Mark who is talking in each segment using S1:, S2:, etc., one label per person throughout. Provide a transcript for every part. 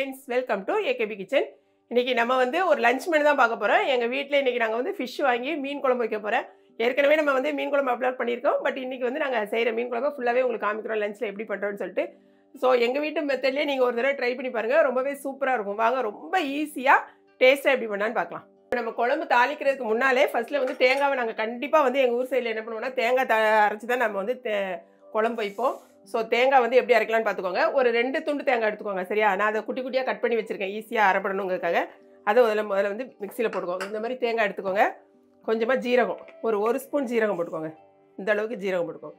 S1: friends, welcome to AKB Kitchen. இன்னைக்கு நம்ம வந்து ஒரு லஞ்ச் மெனு தான் பார்க்க போறோம். எங்க வீட்ல இன்னைக்கு நாங்க வந்து ஃபிஷ் வாங்கி மீன் குழம்பு வைக்க போறோம். ஏற்கனவே நம்ம வந்து மீன் குழம்பு அப்லோட் பண்ணியிருக்கோம். பட் இன்னைக்கு வந்து நாங்க செய்யற மீன் குழம்பு ஃபுல்லாவே உங்களுக்கு காமிக்கிறோம் லஞ்ச்ல எப்படி பண்றோம்னு சொல்லிட்டு. ஸோ எங்க வீட்டு மெத்தட்லயே நீங்க ஒரு தடவை ட்ரை பண்ணி பாருங்க. ரொம்பவே சூப்பரா இருக்கும். வாங்க ரொம்ப ஈஸியா டேஸ்டா எப்படி பண்ணான்னு பார்க்கலாம். நம்ம குழம்பு தாளிக்கிறதுக்கு முன்னாலே ஃபர்ஸ்ட்ல வந்து தேங்காவை நாங்கள் கண்டிப்பாக வந்து எங்கள் ஊர் சைடில் என்ன பண்ணுவோம்னா தேங்காய் அரைச்சி தான் நம்ம வந்து குழம்பு வைப்போம். ஸோ தேங்காய் வந்து எப்படி அரைக்கலாம்னு பார்த்துக்கோங்க. ஒரு 2 துண்டு தேங்காய் எடுத்துக்கோங்க. சரியா, நான் அதை குட்டி குட்டியாக கட் பண்ணி வச்சுருக்கேன் ஈஸியாக அரைப்படணுங்கிறதுக்காக. அதை முதல்ல வந்து மிக்சியில் போட்டுக்கோங்க. இந்த மாதிரி தேங்காய் எடுத்துக்கோங்க. கொஞ்சமாக ஜீரகம், ஒரு ஸ்பூன் ஜீரகம் போட்டுக்கோங்க. இந்த அளவுக்கு ஜீரகம் போட்டுக்கோங்க.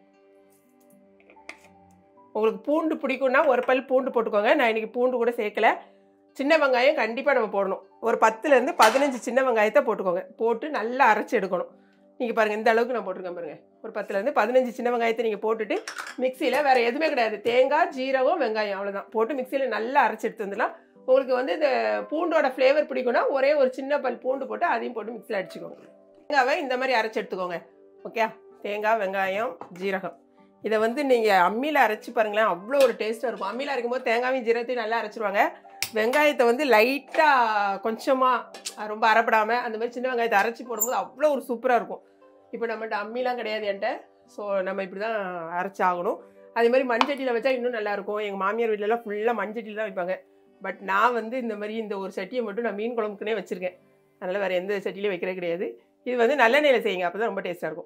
S1: உங்களுக்கு பூண்டு பிடிக்கும்னா ஒரு பல் பூண்டு போட்டுக்கோங்க. நான் இன்றைக்கி பூண்டு கூட சேர்க்கல. சின்ன வெங்காயம் கண்டிப்பாக நம்ம போடணும். ஒரு 10லேருந்து 15 சின்ன வெங்காயத்தை போட்டுக்கோங்க. போட்டு நல்லா அரைச்சி எடுக்கணும். நீங்கள் பாருங்கள், இந்த அளவுக்கு நான் போட்டிருக்கேன் பாருங்கள். ஒரு 10லேருந்து 15 சின்ன வெங்காயத்தை நீங்கள் போட்டுட்டு மிக்சியில் வேறு எதுவுமே கிடையாது, தேங்காய் ஜீரகம் வெங்காயம் அவ்வளோதான் போட்டு மிக்சியில் நல்லா அரைச்சி எடுத்து வந்துடலாம். உங்களுக்கு வந்து இந்த பூண்டோட ஃப்ளேவர் பிடிக்கும்னா ஒரே ஒரு சின்ன பல் பூண்டு போட்டு அதையும் போட்டு மிக்சியில் அடிச்சுக்கோங்க. தேங்காவை இந்த மாதிரி அரைச்சி எடுத்துக்கோங்க. ஓகே, தேங்காய் வெங்காயம் ஜீரகம் இதை வந்து நீங்கள் அம்மியில் அரைச்சி பாருங்களேன், அவ்வளோ ஒரு டேஸ்ட்டாக இருக்கும். அம்மியில் அரைக்கும்போது தேங்காயும் ஜீரகத்தையும் நல்லா அரைச்சிருவாங்க. வெங்காயத்தை வந்து லைட்டாக கொஞ்சமாக ரொம்ப அரைப்படாமல் அந்த மாதிரி சின்ன வெங்காயத்தை அரைச்சி போடும்போது அவ்வளோ ஒரு சூப்பராக இருக்கும். இப்போ நம்மகிட்ட அம்மிலாம் கிடையாது என்கிட்ட. ஸோ நம்ம இப்படி தான் அரைச்சி ஆகணும். அதே மாதிரி மண்சட்டியில் வச்சா இன்னும் நல்லாயிருக்கும். எங்கள் மாமியார் வீட்டிலலாம் ஃபுல்லாக மண்சட்டியில் தான் வைப்பாங்க. பட் நான் வந்து இந்த மாதிரி இந்த ஒரு சட்டியை மட்டும் நான் மீன் குழம்புக்குனே வச்சுருக்கேன். அதனால் வேறு எந்த சட்டிலையும் வைக்கிறே கிடையாது. இது வந்து நல்லெண்ணெயில் செய்யுங்க, அப்போ தான் ரொம்ப டேஸ்ட்டாக இருக்கும்.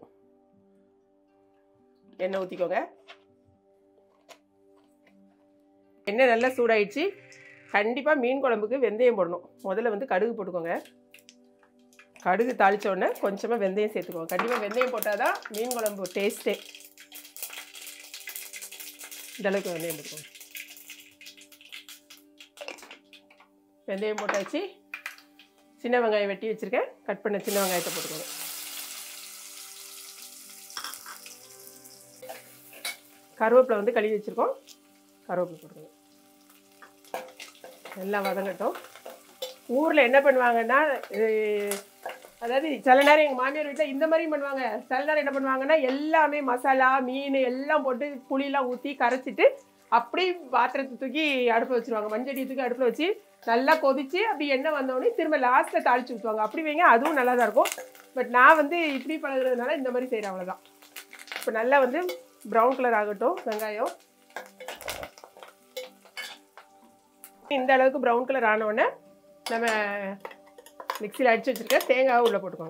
S1: எண்ணெய் ஊற்றிக்கோங்க. எண்ணெய் நல்லா சூடாயிடுச்சு. கண்டிப்பாக மீன் குழம்புக்கு வெந்தயம் போடணும். முதல்ல வந்து கடுகு போட்டுக்கோங்க. கடுகு தாளித்த உடனே கொஞ்சமாக வெந்தயம் சேர்த்துக்கோங்க. கண்டிப்பாக வெந்தயம் போட்டால் தான் மீன் குழம்பு டேஸ்ட்டே. இந்த அளவுக்கு வெந்தயம் போட்டுக்கோங்க. வெந்தயம் போட்டாச்சு. சின்ன வெங்காயம் வெட்டி வச்சுருக்கேன், கட் பண்ண சின்ன வெங்காயத்தை போட்டுக்கோங்க. கருவேப்பிலை வந்து கழுவி வச்சுருக்கோம், கருவேப்பிலை போட்டுக்கோங்க. நல்லா வதங்கட்டும். ஊரில் என்ன பண்ணுவாங்கன்னா, அதாவது சில நேரம் எங்கள் மாமியார் வீட்டில் இந்த மாதிரியும் பண்ணுவாங்க. சில நேரம் என்ன பண்ணுவாங்கன்னா, எல்லாமே மசாலா மீன் எல்லாம் போட்டு புளியெலாம் ஊற்றி கரைச்சிட்டு அப்படி பாத்திரத்தை தூக்கி அடுப்பில் வச்சுருவாங்க. மஞ்சடி தூக்கி அடுப்பில் வச்சு நல்லா கொதித்து அப்படி எண்ணெய் வந்தோடனே திரும்ப லாஸ்ட்டில் தாளித்து ஊற்றுவாங்க. அப்படி வைங்க, அதுவும் நல்லா தான் இருக்கும். பட் நான் வந்து இப்படி பழகுறதுனால இந்த மாதிரி செய்கிறேன், அவ்வளோதான். இப்போ நல்லா வந்து ப்ரௌன் கலர் ஆகட்டும் வெங்காயம். இந்த அளவுக்கு ப்ரௌன் கலர் ஆனோடனே நம்ம மிக்சியில் அடித்து வச்சுருக்க தேங்காவை உள்ளே போட்டுக்கோங்க.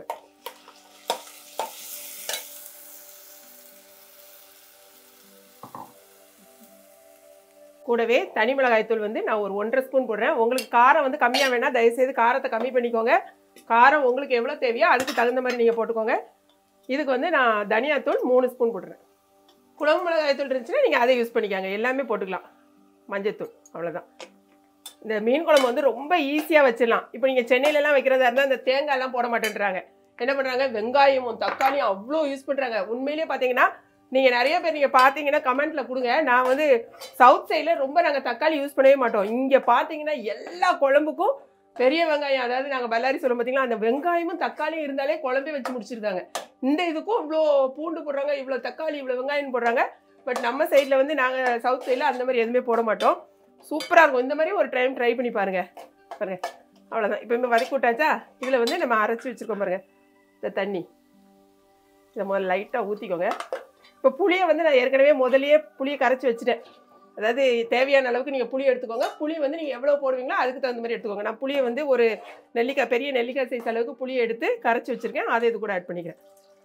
S1: கூடவே தனி மிளகாய்த்தூள் வந்து நான் ஒரு 1.5 ஸ்பூன் போடுறேன். உங்களுக்கு காரம் வந்து கம்மியாக வேணால் தயவுசெய்து காரத்தை கம்மி பண்ணிக்கோங்க. காரம் உங்களுக்கு எவ்வளோ தேவையோ அதுக்கு தகுந்த மாதிரி நீங்கள் போட்டுக்கோங்க. இதுக்கு வந்து நான் தனியாத்தூள் 3 ஸ்பூன் போடுறேன். குழம்பு மிளகாய்த்தூள் இருந்துச்சுன்னா நீங்கள் அதை யூஸ் பண்ணிக்காங்க. எல்லாமே போட்டுக்கலாம். மஞ்சத்தூள், அவ்வளோதான். இந்த மீன் குழம்பு வந்து ரொம்ப ஈஸியாக வச்சிடலாம். இப்போ நீங்கள் சென்னையிலலாம் வைக்கிறதா இருந்தால் இந்த தேங்காய்லாம் போட மாட்டேன்றாங்க. என்ன பண்ணுறாங்க, வெங்காயமும் தக்காளியும் அவ்வளோ யூஸ் பண்ணுறாங்க. உண்மையிலேயே பார்த்தீங்கன்னா நீங்கள் நிறைய பேர் நீங்கள் பார்த்தீங்கன்னா கமெண்ட்டில் கொடுங்க. நான் வந்து சவுத் சைடில் ரொம்ப நாங்கள் தக்காளி யூஸ் பண்ணவே மாட்டோம். இங்கே பார்த்தீங்கன்னா எல்லா குழம்புக்கும் பெரிய வெங்காயம், அதாவது நாங்கள் பல்லாரி சொல்லும் பார்த்தீங்களா, அந்த வெங்காயமும் தக்காளியும் இருந்தாலே குழம்பே வச்சு முடிச்சிருக்காங்க. இந்த இதுக்கும் இவ்வளோ பூண்டு போடுறாங்க, இவ்வளோ தக்காளி, இவ்வளோ வெங்காயம் போடுறாங்க. பட் நம்ம சைடில் வந்து நாங்கள் சவுத் சைடில் அந்த மாதிரி எதுவுமே போட மாட்டோம். சூப்பராக இருக்கும். இந்த மாதிரி ஒரு டைம் ட்ரை பண்ணி பாருங்கள். பாருங்கள், அவ்வளோதான். இப்போ வதக்கி விட்டாச்சா, இதில் வந்து நம்ம அரைச்சி வச்சுருக்கோம் பாருங்கள் இந்த தண்ணி. இதை முதல்ல லைட்டாக ஊற்றிக்கோங்க. இப்போ புளியை வந்து நான் ஏற்கனவே முதலையே புளியை கரைச்சி வச்சுட்டேன். அதாவது தேவையான அளவுக்கு நீங்கள் புளி எடுத்துக்கோங்க. புளி வந்து நீங்கள் எவ்வளோ போடுவீங்களோ அதுக்கு தகுந்த மாதிரி எடுத்துக்கோங்க. நான் புளியை வந்து ஒரு நெல்லிக்காய், பெரிய நெல்லிக்காய் சைஸ் அளவுக்கு புளியை எடுத்து கரைச்சி வச்சுருக்கேன். அதை இது கூட ஆட் பண்ணிக்கிறேன்.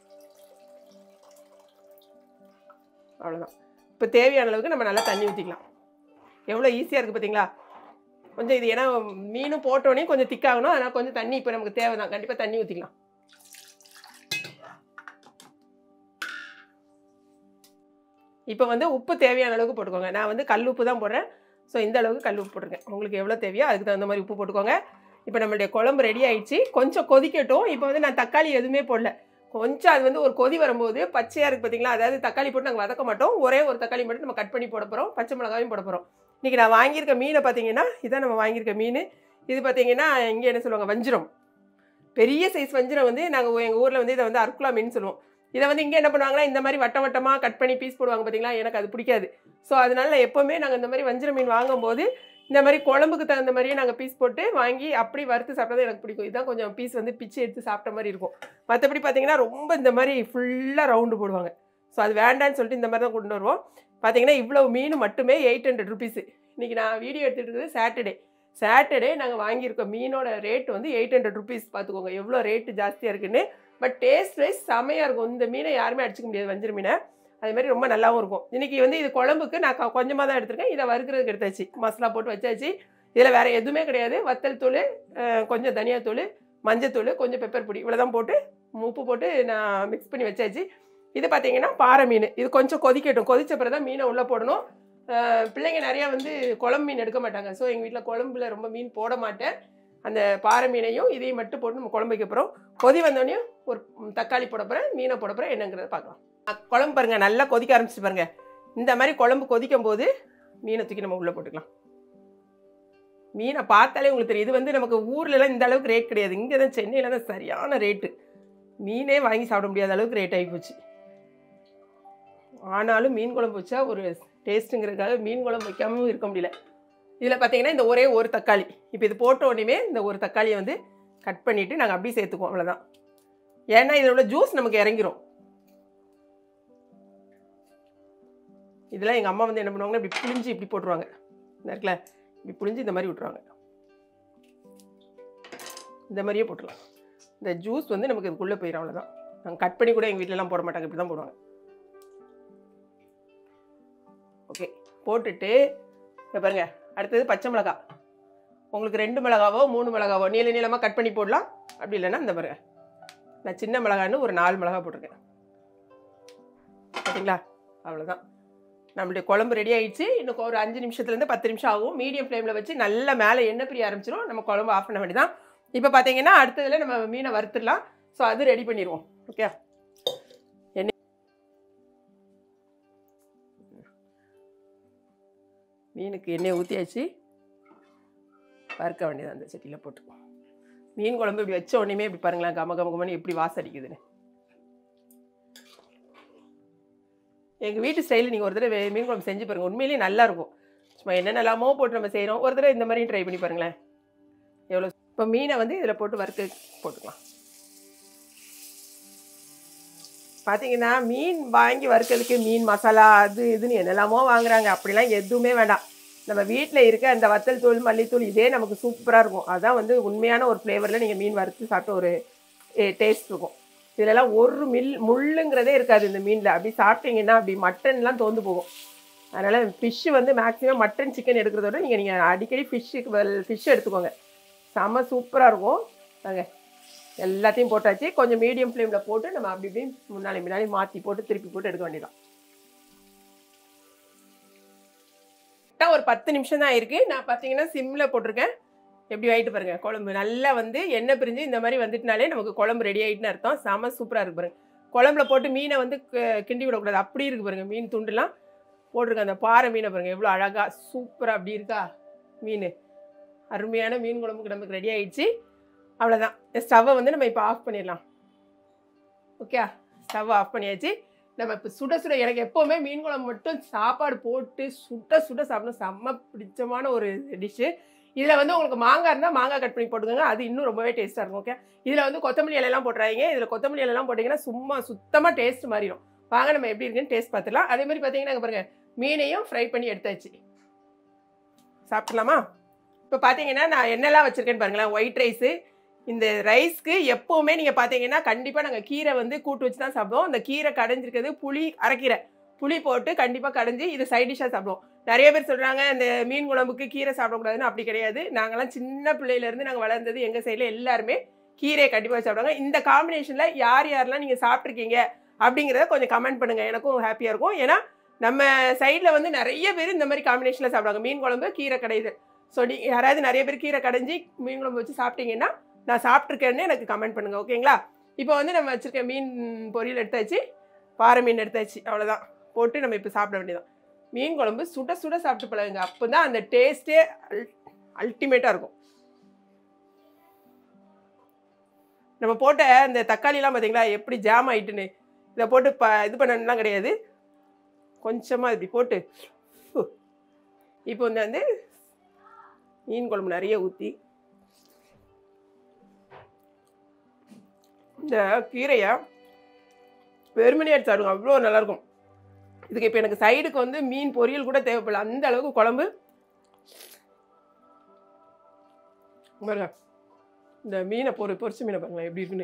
S1: அவ்வளோதான். இப்போ தேவையான அளவுக்கு நம்ம நல்லா தண்ணி ஊற்றிக்கலாம். எவ்வளோ ஈஸியாக இருக்குது பார்த்தீங்களா. கொஞ்சம் இது ஏன்னா மீனும் போட்டோன்னே கொஞ்சம் திக்காகணும். அதனால் கொஞ்சம் தண்ணி இப்போ நமக்கு தேவை தான். கண்டிப்பாக தண்ணி ஊற்றிக்கலாம். இப்போ வந்து உப்பு தேவையான அளவுக்கு போட்டுக்கோங்க. நான் வந்து கல் உப்பு தான் போடுறேன். ஸோ இந்த அளவுக்கு கல் உப்பு போட்டிருக்கேன். உங்களுக்கு எவ்வளோ தேவையோ அதுக்கு தகுந்த மாதிரி உப்பு போட்டுக்கோங்க. இப்போ நம்மளுடைய குழம்பு ரெடி ஆகிடுச்சு. கொஞ்சம் கொதிக்கட்டும். இப்போ வந்து நான் தக்காளி எதுவுமே போடல. கொஞ்சம் அது வந்து ஒரு கொதி வரும்போது பச்சையாக இருக்குது பார்த்தீங்களா, அதாவது தக்காளி போட்டு நாங்கள் வதக்க மாட்டோம். ஒரே ஒரு தக்காளி மட்டும் நம்ம கட் பண்ணி போட போகிறோம். பச்சை மிளகாயும் போட போகிறோம். இன்றைக்கி நான் வாங்கியிருக்க மீனை பார்த்தீங்கன்னா, இதான் நம்ம வாங்கியிருக்க மீன். இது பார்த்தீங்கன்னா இங்கே என்ன சொல்லுவாங்க, வஞ்சிரம். பெரிய சைஸ் வஞ்சிரம் வந்து நாங்கள் எங்கள் ஊரில் வந்து இதை வந்து அர்க்குலா மீன் சொல்லுவோம். இதை வந்து இங்கே என்ன பண்ணுவாங்கன்னா, இந்த மாதிரி வட்ட வட்டமாக கட் பண்ணி பீஸ் போடுவாங்க பார்த்தீங்களா, எனக்கு அது பிடிக்காது. ஸோ அதனால எப்போவுமே நாங்கள் இந்த மாதிரி வஞ்சிரம் மீன் வாங்கும்போது இந்த மாதிரி குழம்புக்கு தகுந்த மாதிரியே நாங்கள் பீஸ் போட்டு வாங்கி அப்படி வறுத்து சாப்பிட்டது எனக்கு பிடிக்கும். இதுதான் கொஞ்சம் பீஸ் வந்து பிச்சு எடுத்து சாப்பிட்ட மாதிரி இருக்கும். மற்றபடி பார்த்தீங்கன்னா ரொம்ப இந்த மாதிரி ஃபுல்லாக ரவுண்டு போடுவாங்க. ஸோ அது வேண்டான்னு சொல்லிட்டு இந்த மாதிரி தான் கொண்டு வருவோம். பார்த்தீங்கன்னா இவ்வளோ மீன் மட்டுமே 800 ருபீஸு. இன்றைக்கி நான் வீடியோ எடுத்துகிட்டு இருக்குது சாட்டர்டே நாங்கள் வாங்கியிருக்கோம். மீனோட ரேட் வந்து 800 ருபீஸ். பார்த்துக்கோங்க எவ்வளோ ரேட்டு ஜாஸ்தியாக இருக்குன்னு. பட் டேஸ்ட் வைஸ் செமையாக இருக்கும். இந்த மீனை யாருமே அடிச்சிக்க முடியாது, வஞ்சிர மீனை. அது மாதிரி ரொம்ப நல்லாவும் இருக்கும். இன்றைக்கி வந்து இது குழம்புக்கு நான் கொஞ்சமாக தான் எடுத்திருக்கேன். இதை வறுக்கிறதுக்கு எடுத்தாச்சு, மசாலா போட்டு வச்சாச்சு. இதில் வேறு எதுவுமே கிடையாது. வத்தல் தூள், கொஞ்சம் தனியாத்தூள், மஞ்சத்தூள், கொஞ்சம் பெப்பர் பொடி, இவ்வளோ தான் போட்டு உப்பு போட்டு நான் மிக்ஸ் பண்ணி வச்சாச்சு. இது பார்த்தீங்கன்னா பாறை மீன். இது கொஞ்சம் கொதிக்கட்டும். கொதிச்ச பிறகு தான் மீனை உள்ளே போடணும். பிள்ளைங்க நிறையா வந்து குழம்பு மீன் எடுக்க மாட்டாங்க. ஸோ எங்கள் வீட்டில் குழம்புல ரொம்ப மீன் போட மாட்டேன். அந்த பாறை மீனையும் இதையும் மட்டும் போட்டு நம்ம குழம்பு வைக்க போகிறோம். கொதி வந்தோடனையும் ஒரு தக்காளி போட போகிறேன், மீனை போட போகிறேன். என்னங்கிறத பார்க்கலாம். குழம்பு பாருங்கள், நல்லா கொதிக்க ஆரம்பிச்சு பாருங்கள். இந்த மாதிரி குழம்பு கொதிக்கும் போது மீனை தூக்கி நம்ம உள்ளே போட்டுக்கலாம். மீனை பார்த்தாலே உங்களுக்கு தெரியும். இது வந்து நமக்கு ஊர்லலாம் இந்த அளவுக்கு ரேட் கிடையாது. இங்கே தான் சென்னையில் தான் சரியான ரேட்டு. மீனே வாங்கி சாப்பிட முடியாத அளவுக்கு ரேட் ஆகி போச்சு. ஆனாலும் மீன் குழம்பு வச்சா ஒரு டேஸ்ட்டுங்கிறதுக்காக மீன் குழம்பு வைக்காமல் இருக்க முடியல. இதில் பார்த்தீங்கன்னா இந்த ஒரே ஒரு தக்காளி. இப்போ இது போட்ட உடனே இந்த ஒரு தக்காளியை வந்து கட் பண்ணிவிட்டு நாங்கள் அப்படியே சேர்த்துக்குவோம். அவ்வளோதான். ஏன்னா இதில் உள்ள ஜூஸ் நமக்கு இறங்கிரும். இதெல்லாம் எங்கள் அம்மா வந்து என்ன பண்ணுவாங்கன்னா இப்படி புளிஞ்சு இப்படி போட்டுருவாங்க. இந்த இருக்குல்ல, இப்படி புளிஞ்சு இந்த மாதிரி விட்டுருவாங்க. இந்த மாதிரியே போட்டுடலாம். இந்த ஜூஸ் வந்து நமக்கு இதுக்குள்ளே போயிடும். அவ்வளோதான். நாங்கள் கட் பண்ணி கூட எங்கள் வீட்டிலலாம் போட மாட்டாங்க, இப்படி தான் போடுவாங்க. ஓகே, போட்டுட்டு இப்போ பாருங்க, அடுத்தது பச்சை மிளகா. உங்களுக்கு 2 மிளகாவோ 3 மிளகாவோ நீளமாக கட் பண்ணி போடலாம். அப்படி இல்லைன்னா இந்த பாருங்க, நான் சின்ன மிளகான்னு ஒரு 4 மிளகா போட்டிருக்கேன். பார்த்தீங்களா? அவ்வளோதான். நம்மளுடைய குழம்பு ரெடி ஆகிடுச்சு. இன்னும் ஒரு 5 நிமிஷத்துலேருந்து 10 நிமிஷம் ஆகும். மீடியம் ஃப்ளேமில் வச்சு நல்லா மேலே எண்ணெய் பிரிய ஆரம்பிச்சிடும். நம்ம குழம்பு ஆஃப் பண்ண வேண்டியதான். இப்போ பார்த்தீங்கன்னா அடுத்ததில் நம்ம மீனை வறுத்துடலாம். ஸோ அது ரெடி பண்ணிடுவோம். ஓகே, எண்ணெய் மீனுக்கு எண்ணெய் ஊற்றியாச்சு. வறுக்க வேண்டியது அந்த சட்டியில் போட்டு. மீன் குழம்பு இப்படி வச்ச உடனே இப்படி பாருங்களேன், கம கமகமன்னு எப்படி வாசம் அடிக்குதுன்னு. எங்கள் வீட்டு ஸ்டைலில் நீங்கள் ஒரு தடவை மீன் குழம்பு செஞ்சு பாருங்கள், உண்மையிலேயே நல்லாயிருக்கும். சும்மா என்னென்னலாமோ போட்டு நம்ம செய்கிறோம். ஒரு தடவை இந்த மாதிரியும் ட்ரை பண்ணி பாருங்களேன், எவ்வளோ. இப்போ மீனை வந்து இதில் போட்டு வறுக்க போட்டுக்கலாம். பார்த்தீங்கன்னா மீன் வாங்கி வறுக்கிறதுக்கு மீன் மசாலா அது இதுன்னு என்னெல்லாமோ வாங்குறாங்க. அப்படிலாம் எதுவுமே வேண்டாம். நம்ம வீட்டில் இருக்க அந்த வத்தல் தூள், மல்லித்தூள், இதே நமக்கு சூப்பராக இருக்கும். அதுதான் வந்து உண்மையான ஒரு ஃப்ளேவரில் நீங்கள் மீன் வறுத்து சாப்பிட்ட ஒரு டேஸ்ட் இருக்கும். இதெல்லாம் ஒரு முள்ளுங்கிறதே இருக்காது இந்த மீனில். அப்படி சாப்பிட்டீங்கன்னா அப்படி மட்டன்லாம் தோந்து போகும். அதனால் ஃபிஷ்ஷு வந்து மேக்ஸிமம் மட்டன் சிக்கன் எடுக்கிறத விட நீங்கள் அடிக்கடி ஃபிஷ் எடுத்துக்கோங்க. செம்ம சூப்பராக இருக்கும். நாங்கள் எல்லாத்தையும் போட்டாச்சு. கொஞ்சம் மீடியம் ஃப்ளேமில் போட்டு நம்ம அப்படி இப்படி முன்னாடி மாற்றி போட்டு திருப்பி போட்டு எடுக்க வேண்டியதான். கரெக்டாக ஒரு 10 நிமிஷம் தான் இருக்குது. நான் பார்த்தீங்கன்னா சிம்மில் போட்டிருக்கேன். எப்படி ஆகிட்டு பாருங்கள், குழம்பு நல்லா வந்து எண்ணெய் பிரிஞ்சு இந்த மாதிரி வந்துட்டுனாலே நமக்கு குழம்பு ரெடி ஆகிட்டுன்னு அர்த்தம். செம சூப்பராக இருக்குது பாருங்கள். குழம்புல போட்டு மீனை வந்து கிண்டி விடக்கூடாது, அப்படி இருக்குது பாருங்கள். மீன் துண்டுலாம் போட்டிருக்கேன். அந்த பாறை மீனை பாருங்கள் எவ்வளோ அழகாக சூப்பராக அப்படி இருக்கா மீன். அருமையான மீன் குழம்புக்கு நமக்கு ரெடி ஆகிடுச்சு. அவ்வளோதான். ஸ்டவ்வை வந்து நம்ம இப்போ ஆஃப் பண்ணிடலாம். ஓகே, ஸ்டவ் ஆஃப் பண்ணியாச்சு. நம்ம இப்போ சுட சுட, எனக்கு எப்போவுமே மீன் குழம்பு மட்டும் சாப்பாடு போட்டு சுட சுட சாப்பிடணும். செம்ம பிடிச்சமான ஒரு டிஷ்ஷு. இதில் வந்து உங்களுக்கு மாங்காய் இருந்தால் மாங்காய் கட் பண்ணி போட்டுக்கோங்க, அது இன்னும் ரொம்பவே டேஸ்ட்டாக இருக்கும். ஓகே, இதில் வந்து கொத்தமல்லி இலையெல்லாம் போட்டுறாங்க. இதில் கொத்தமல்லி இலையெல்லாம் போட்டிங்கன்னா சுத்தமாக டேஸ்ட் மாறிடும். வாங்க நம்ம எப்படி இருக்குன்னு டேஸ்ட் பார்த்துக்கலாம். அதே மாதிரி பார்த்தீங்கன்னா பாருங்கள், மீனையும் ஃப்ரை பண்ணி எடுத்தாச்சு. சாப்பிட்லாமா? இப்போ பார்த்தீங்கன்னா நான் என்னெல்லாம் வச்சுருக்கேன்னு பாருங்களேன். White rice. இந்த ரைஸ்க்கு எப்போவுமே நீங்கள் பார்த்தீங்கன்னா கண்டிப்பாக நாங்கள் கீரை வந்து கூட்டு வச்சு தான் சாப்பிடுவோம். அந்த கீரை கடைஞ்சிருக்கிறது அரைக்கீரை புளி போட்டு கண்டிப்பாக கடைஞ்சி இது சைட் டிஷ்ஷாக சாப்பிடுவோம். நிறைய பேர் சொல்கிறாங்க இந்த மீன் குழம்புக்கு கீரை சாப்பிடக்கூடாதுன்னு. அப்படி கிடையாது. நாங்கள்லாம் சின்ன பிள்ளையிலேருந்து நாங்கள் வளர்ந்தது எங்கள் சைடில் எல்லாருமே கீரையை கண்டிப்பாக சாப்பிடுவாங்க. இந்த காம்பினேஷனில் யாரெல்லாம் நீங்கள் சாப்பிட்ருக்கீங்க அப்படிங்கிறத கொஞ்சம் கமெண்ட் பண்ணுங்கள், எனக்கும் ஹாப்பியாக இருக்கும். ஏன்னா நம்ம சைடில் வந்து நிறைய பேர் இந்த மாதிரி காம்பினேஷனில் சாப்பிடுவாங்க. மீன் குழம்பு கீரை கடையுது. ஸோ யாராவது நிறைய பேர் கீரை கடைஞ்சி மீன் குழம்பு வச்சு சாப்பிட்டீங்கன்னா நான் சாப்பிட்ருக்கேன்னு எனக்கு கமெண்ட் பண்ணுங்கள். ஓகேங்களா? இப்போ வந்து நம்ம வச்சுருக்க மீன் பொரியல் எடுத்தாச்சு, பாறை மீன் எடுத்தாச்சு. அவ்வளோதான். போட்டு நம்ம இப்போ சாப்பிட வேண்டியதான். மீன் குழம்பு சுட சுட சாப்பிட்டு பழகுங்க, அப்போ தான் அந்த டேஸ்ட்டே அல்டிமேட்டாக இருக்கும். நம்ம போட்ட அந்த தக்காளிலாம் பார்த்தீங்களா எப்படி ஜாம் ஆகிட்டுன்னு. இதை போட்டு இது பண்ணணும்லாம் கிடையாது. கொஞ்சமாக இப்படி போட்டு இப்போ வந்து மீன் குழம்பு நிறைய ஊற்றி இந்த கீரையை வெறுமனே எடுத்து சாப்பிடுங்க, அவ்வளோ நல்லாயிருக்கும். இதுக்கு இப்போ எனக்கு சைடுக்கு வந்து மீன் பொரியல் கூட தேவைப்படல, அந்த அளவுக்கு குழம்பு. பாருங்க இந்த மீனை பொரிச்ச மீனை பாருங்களேன் எப்படி இருக்குன்னு.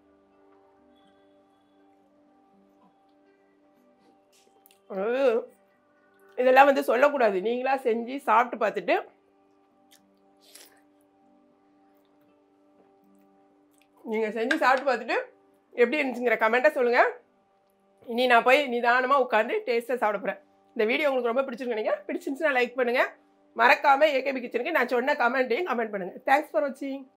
S1: அதாவது இதெல்லாம் வந்து சொல்லக்கூடாது, நீங்களா செஞ்சு சாப்பிட்டு பார்த்துட்டு நீங்கள் செஞ்சு சாப்பிட்டு பார்த்துட்டு எப்படி இருந்துச்சுங்கிற கமெண்ட்டை சொல்லுங்கள். இனி நான் போய் நிதானமாக உட்காந்து டேஸ்ட்டாக சாப்பிட போகிறேன். இந்த வீடியோ உங்களுக்கு ரொம்ப பிடிச்சிருக்கீங்க, பிடிச்சிருந்துச்சுன்னா லைக் பண்ணுங்கள். மறக்காமல் ஏகேபி கிச்சனுக்கு நான் சொன்ன கமெண்ட்டையும் கமெண்ட் பண்ணுங்கள். தேங்க்ஸ் ஃபார் வாட்சிங்.